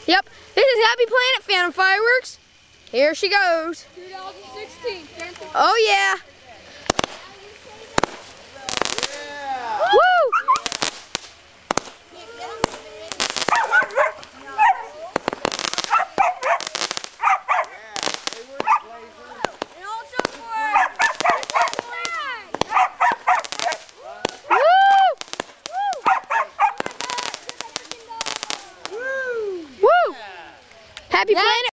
Yep, this is Happy Planet Phantom Fireworks. Here she goes. 2016. Oh yeah. Yeah. Woo! Happy Planet